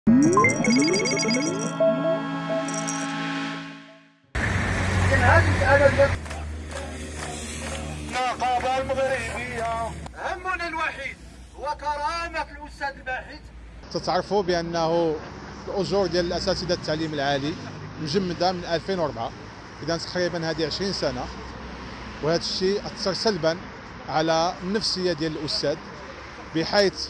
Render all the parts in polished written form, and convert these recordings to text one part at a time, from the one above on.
النقابة المغربية همنا الوحيد هو كرامة الأستاذ الباحث. تتعرفوا بأنه الأجور ديال الأساتذة التعليم العالي مجمدة من 2004، إذا تقريبا هذه 20 سنة، وهذا الشيء أثر سلبا على النفسية ديال الأستاذ، بحيث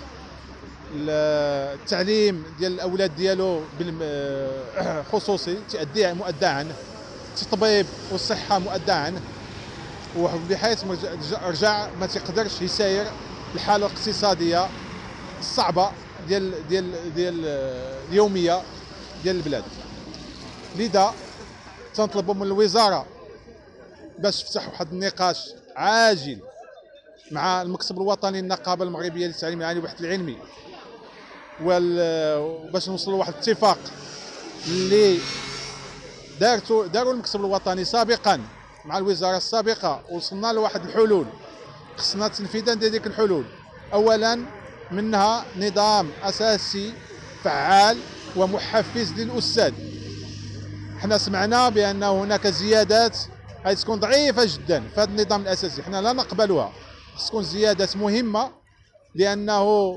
التعليم ديال الأولاد ديالو خصوصي تأدي مؤدى عنه، التطبيب والصحة مؤدى عنه، وبحيث رجع ما تقدرش يساير الحالة الاقتصادية الصعبة ديال اليومية ديال البلاد. لذا تنطلبوا من الوزارة باش تفتح واحد النقاش عاجل مع المكتب الوطني للنقابة المغربية للتعليم العالي والبحث العلمي، باش نوصلوا لواحد الاتفاق اللي داروا المكتب الوطني سابقا مع الوزارة السابقة، وصلنا لواحد الحلول. خصنا تنفيذا ديال ديك الحلول، اولا منها نظام اساسي فعال ومحفز للاستاذ. حنا سمعنا بان هناك زيادات تكون ضعيفه جدا في هذا النظام الاساسي، حنا لا نقبلها. خص تكون زيادات مهمه، لانه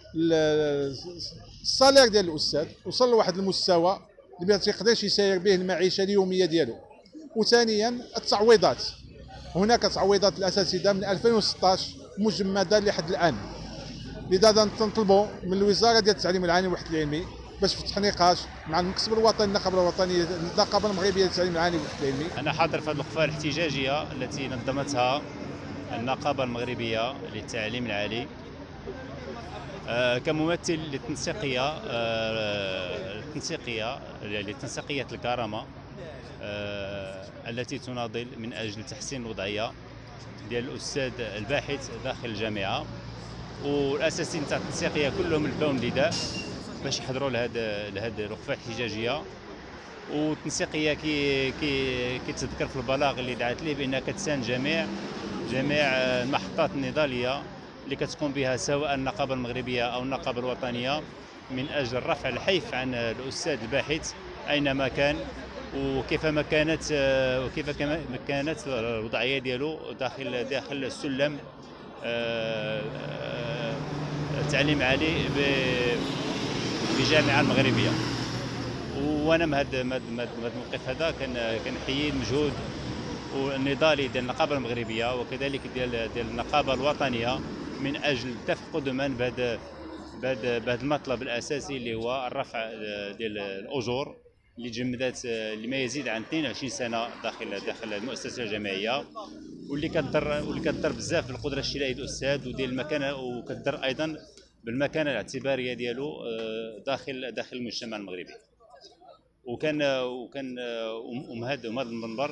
الصالير ديال الاستاذ وصل لواحد المستوى اللي ما تيقدرش يسير به المعيشه اليوميه ديالو. وثانيا التعويضات، هناك تعويضات الاساتذه من 2016 مجمده لحد الان. لذا تنطلبوا من الوزاره ديال التعليم العالي والبحث العلمي باش تفتح نقاش مع المكتب الوطني النقابه الوطنيه النقابه المغربيه للتعليم العالي والبحث العلمي. انا حاضر في هذه الوقفه الاحتجاجيه التي نظمتها النقابه المغربيه للتعليم العالي كممثل لتنسيقيه الكرامه التي تناضل من اجل تحسين الوضعيه ديال الاستاذ الباحث داخل الجامعه. والاساسيين تاع التنسيقيه كلهم لباو نداء باش يحضروا لهذه الوقفه الاحتجاجيه. والتنسيقيه كي تذكر في البلاغ اللي دعت ليه بانها كتساند جميع المحطات النضاليه اللي كتقوم بها سواء النقابه المغربيه او النقابه الوطنيه من اجل رفع الحيف عن الاستاذ الباحث اينما كان، وكيف ما كانت الوضعيه ديالو داخل السلم التعليم العالي بجامعه المغربيه. وانا من هذا الموقف هذا كنحيي المجهود والنضالي ديال النقابه المغربيه وكذلك ديال النقابه الوطنيه من اجل التف قدما بهذا المطلب الاساسي اللي هو الرفع ديال الاجور اللي تجمدات لما يزيد عن 22 سنه داخل المؤسسه الجامعيه، واللي كتضر بزاف بالقدره الشرائيه ديال الاستاذ وديال المكانه، وكتضر ايضا بالمكانه الاعتباريه ديالو داخل المجتمع المغربي. وكان هذا المنبر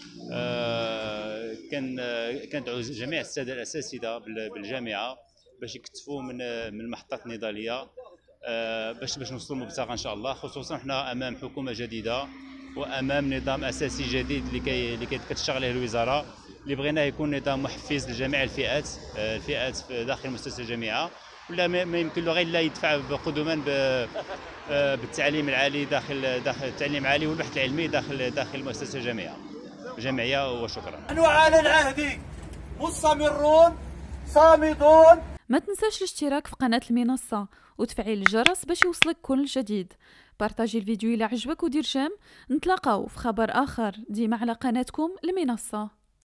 كندعو جميع الساده الاساتذه بالجامعه باش يكتفوا من محطات نضاليه باش نوصلوا المبتغى ان شاء الله. خصوصا حنا امام حكومه جديده وامام نظام اساسي جديد اللي كتشتغل عليه الوزاره، اللي بغيناه يكون نظام محفز لجميع الفئات داخل مؤسسه الجامعه، ولا ما يمكن له غير لا يدفع قدما بالتعليم العالي داخل التعليم العالي والبحث العلمي داخل المؤسسه الجامعيه. وشكرا. نحن على العهد مستمرون صامدون. ما تنساش الاشتراك في قناة المنصة وتفعيل الجرس باش يوصلك كل جديد. بارطاجي الفيديو إلى عجبك ودير جيم. نتلاقاو في خبر آخر ديما على قناتكم المنصة.